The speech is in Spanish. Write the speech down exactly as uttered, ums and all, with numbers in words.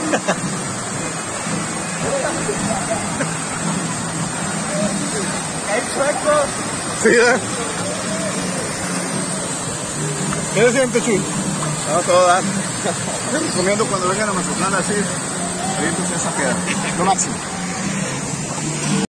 ¡Qué chueco! Sí, ¿eh? ¿Qué se siente, Chuy? No, todo dar. Yo recomiendo cuando vengan a Mazatlán así, aviéntense esa piedra. Lo máximo.